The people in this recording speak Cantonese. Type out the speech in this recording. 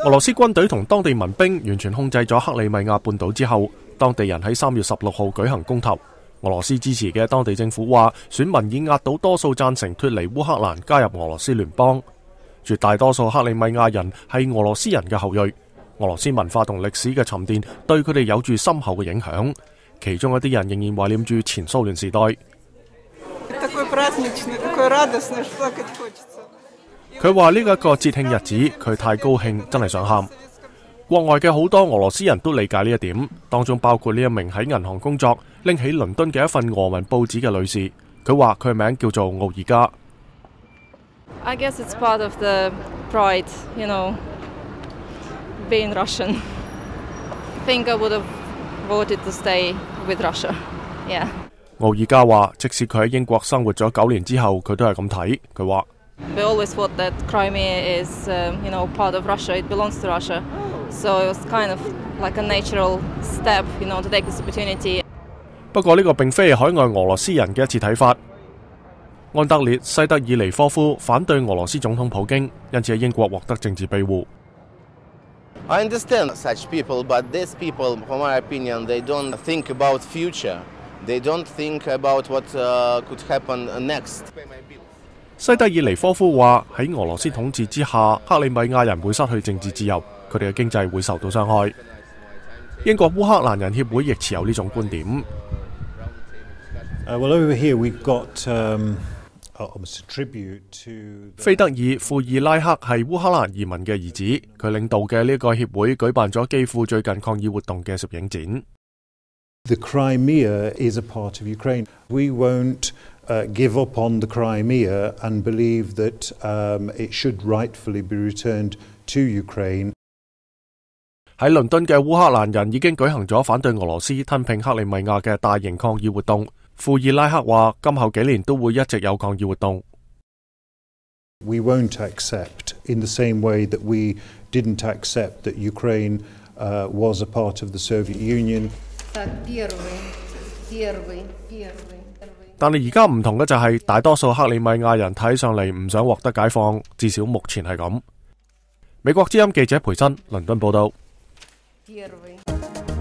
俄羅斯軍隊同當地民兵完全控制咗克里米亞半島之後，當地人喺3月16號舉行公投。俄羅斯支持嘅當地政府話，選民已壓倒多數贊成脫離烏克蘭加入俄羅斯聯邦。絕大多數克里米亞人係俄羅斯人嘅後裔。俄羅斯文化同歷史嘅沉澱對佢哋有住深厚嘅影響，其中一啲人仍然懷念住前蘇聯時代。佢話呢一個節慶日子，佢太高興，真係想喊。國外嘅好多俄羅斯人都理解呢一點，當中包括呢一名喺銀行工作、拎起倫敦嘅一份俄文報紙嘅女士。佢話佢名叫做奧爾加。 I guess it's part of the pride, being Russian. I think I would have voted to stay with Russia. Yeah. 奧爾加話，即使佢喺英國生活咗9年之後，佢都係咁睇。佢話 We always thought that Crimea is, part of Russia. It belongs to Russia. So it was kind of like a natural step, to take this opportunity. 不過呢個並非係海外俄羅斯人嘅一次睇法。安德烈·西德爾尼科夫反對俄羅斯總統普京，因此喺英國獲得政治庇護。 I understand such people, but these people, from my opinion, they don't think about future. They don't think about what could happen next. 西德爾尼科夫話喺俄羅斯統治之下，克里米亞人會失去政治自由，佢哋嘅經濟會受到傷害。英國烏克蘭人協會亦持有呢種觀點。 Well, over here we've got almost a tribute to 菲德爾·庫爾拉克係烏克蘭移民嘅兒子，佢領導嘅呢個協會舉辦咗基輔最近抗議活動嘅攝影展。 The Crimea is a part of Ukraine. We won't give up on the Crimea and believe that it should rightfully be returned to Ukraine. 喺倫敦嘅烏克蘭人已經舉行咗反對俄羅斯吞併克里米亞嘅大型抗議活動。庫爾拉克話，今後幾年都會一直有抗議活動。 We won't accept in the same way that we didn't accept that Ukraine was a part of the Soviet Union. 但係而家唔同嘅就係，大多數克里米亞人睇上嚟唔想獲得解放，至少目前係咁。美國之音記者培新倫敦報道。